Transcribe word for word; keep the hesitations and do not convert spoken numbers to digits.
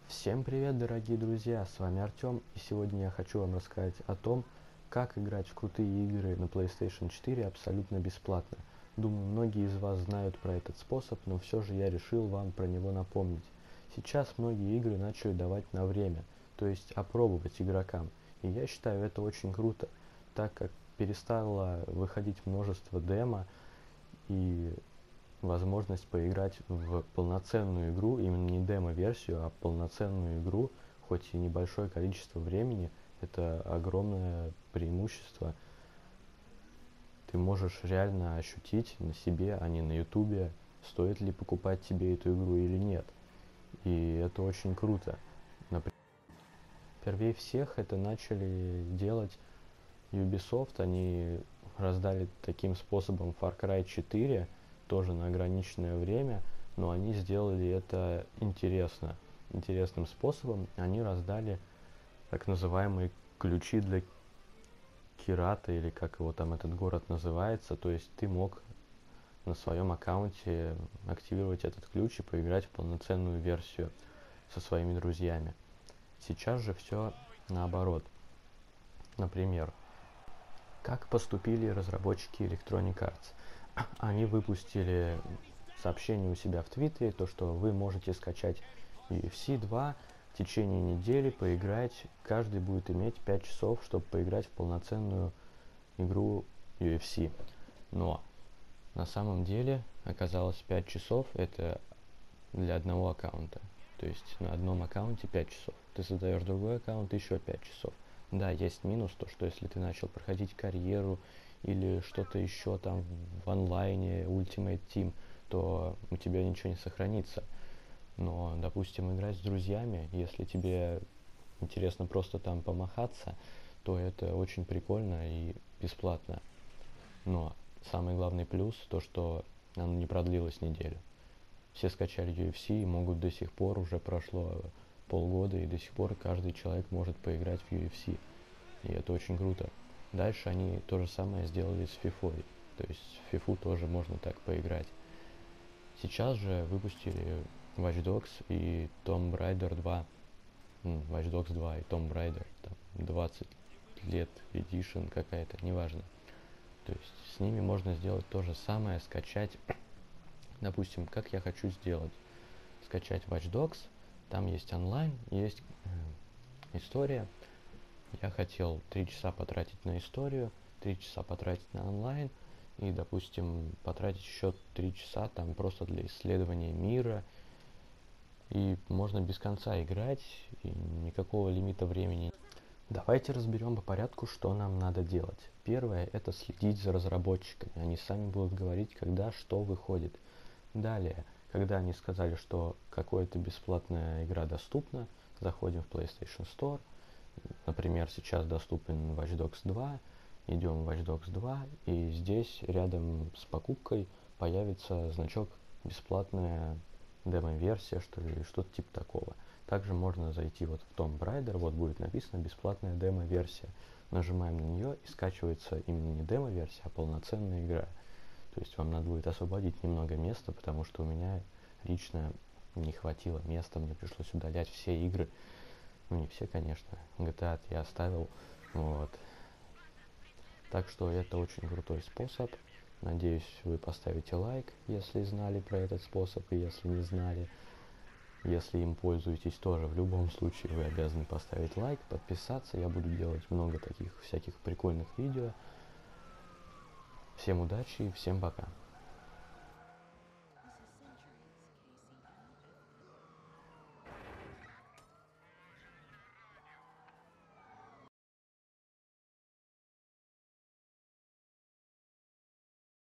Всем привет, дорогие друзья, с вами Артем, и сегодня я хочу вам рассказать о том, как играть в крутые игры на плейстейшн четыре абсолютно бесплатно. Думаю, многие из вас знают про этот способ, но все же я решил вам про него напомнить. Сейчас многие игры начали давать на время, то есть опробовать игрокам, и я считаю это очень круто, так как перестало выходить множество демо, и возможность поиграть в полноценную игру, именно не демо-версию, а полноценную игру, хоть и небольшое количество времени, это огромное преимущество. Ты можешь реально ощутить на себе, а не на ютубе, стоит ли покупать тебе эту игру или нет. И это очень круто. Например, первее всех это начали делать Ubisoft, они раздали таким способом Far Cry четыре, тоже на ограниченное время, но они сделали это интересно, интересным способом. Они раздали так называемые ключи для Кирата, или как его там этот город называется, то есть ты мог на своем аккаунте активировать этот ключ и поиграть в полноценную версию со своими друзьями. Сейчас же все наоборот. Например, как поступили разработчики Electronic Arts? Они выпустили сообщение у себя в Твиттере, то что вы можете скачать ю эф си два в течение недели, поиграть. Каждый будет иметь пять часов, чтобы поиграть в полноценную игру ю эф си. Но на самом деле оказалось пять часов это для одного аккаунта. То есть на одном аккаунте пять часов. Ты создаешь другой аккаунт, еще пять часов. Да, есть минус, то что если ты начал проходить карьеру или что-то еще там в онлайне, Ultimate Team, то у тебя ничего не сохранится. Но, допустим, играть с друзьями, если тебе интересно просто там помахаться, то это очень прикольно и бесплатно. Но самый главный плюс, то что оно не продлилось неделю. Все скачали ю эф си и могут до сих пор, уже прошло полгода, и до сих пор каждый человек может поиграть в ю эф си. И это очень круто. Дальше они то же самое сделали с FIFA. То есть в FIFA тоже можно так поиграть. Сейчас же выпустили Watch Dogs и Tomb Raider два. Watch Dogs два и Tomb Raider. Там двадцать лет Edition какая-то, неважно. То есть с ними можно сделать то же самое, скачать. Допустим, как я хочу сделать. Скачать Watch Dogs. Там есть онлайн, есть э, история. Я хотел три часа потратить на историю, три часа потратить на онлайн и, допустим, потратить еще три часа там просто для исследования мира. И можно без конца играть, и никакого лимита времени. Давайте разберем по порядку, что нам надо делать. Первое – это следить за разработчиками. Они сами будут говорить, когда что выходит. Далее, когда они сказали, что какая-то бесплатная игра доступна, заходим в PlayStation Store. Например, сейчас доступен Watch Dogs два, идем в Watch Dogs два, и здесь рядом с покупкой появится значок «Бесплатная демо-версия», что ли, или что-то типа такого. Также можно зайти вот в Tomb Raider, вот будет написано «Бесплатная демо-версия». Нажимаем на нее, и скачивается именно не демо-версия, а полноценная игра. То есть вам надо будет освободить немного места, потому что у меня лично не хватило места, мне пришлось удалять все игры. Ну, не все, конечно. джи ти эй я оставил. Вот. Так что это очень крутой способ. Надеюсь, вы поставите лайк, если знали про этот способ, и если не знали. Если им пользуетесь тоже, в любом случае вы обязаны поставить лайк, подписаться. Я буду делать много таких всяких прикольных видео. Всем удачи и всем пока.